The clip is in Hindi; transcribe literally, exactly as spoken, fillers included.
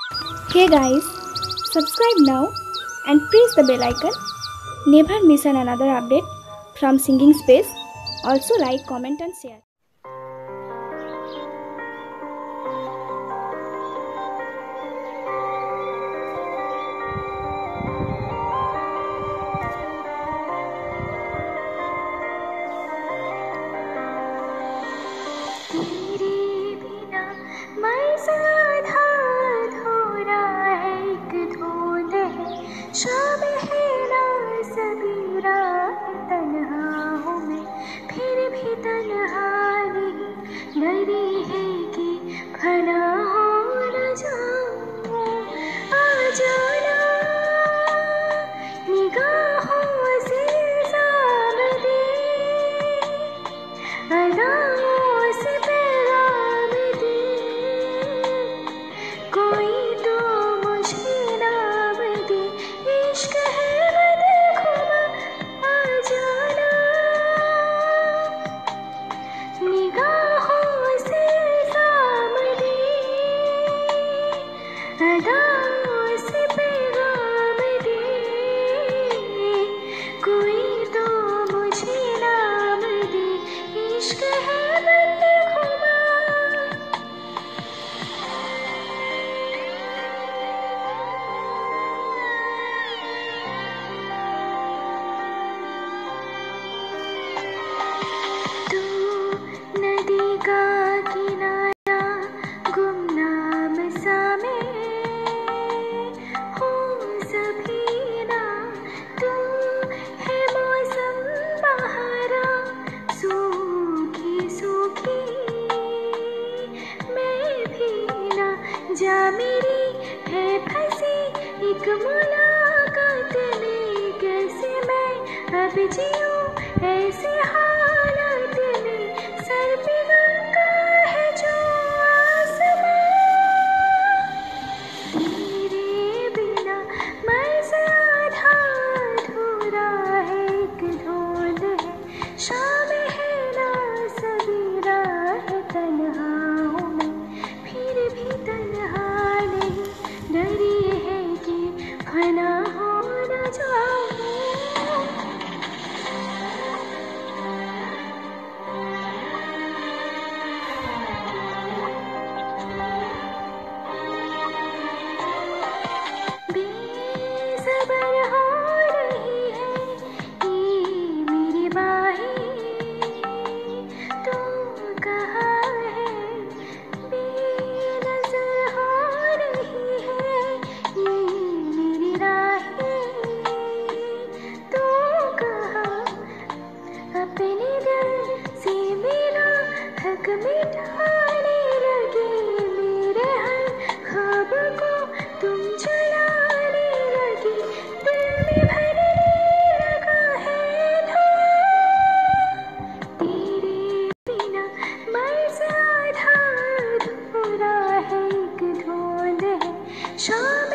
Hey guys, subscribe now and press the bell icon. Never miss an another update from Singing Space. Also like, comment and share. तेरे बिना मैं साधा अधूरा है, एक धुंध है, शाम है ना सबेरा है, तन्हा हूँ मैं फिर भी तन्हा नहीं, डरी है कि फना हो न जाऊँ। आ जाना निगाहों से इल्ज़ाम दे, अदाओं से पैगाम दे, कोई तो मुझे नाम दे, इश्क है बदखुमा। आ जाना निगाहों से इल्ज़ाम दे, अदाओं से पैगाम दे, कोई तो मुझे नाम दे, इश्क है बदखुमा। तू नदी का किनारा, गुमनाम सा मैं हूँ सफीना, तू है मौसम बहारा, सूखी सूखी मैं भी ना, जा मेरी है फंसी एक मुलाकात में, कैसे मैं अब जीऊँ ऐसे हालात में, सर पे गम का है जो आसमां। तेरे बिना मैं आधा अधूरा है, एक धुंध है, शाम है ना सबेरा है, तन्हा हूँ मैं फिर भी तन्हा नहीं, डरी है कि फना हो न जाऊँ। बेसबर हो रही है ये मेरी बाहें, तू कहाँ है, बेनज़र हो रही है ये मेरी राहें, तू कहाँ, अपने दिल से मेरा हक मिटाने लगे, मेरे हर ख्वाब को तुम जलाने लगे, दिल में भरने लगा है धुआं। तेरे बिना मैं आधा अधूरा है, एक धुंध है, शाम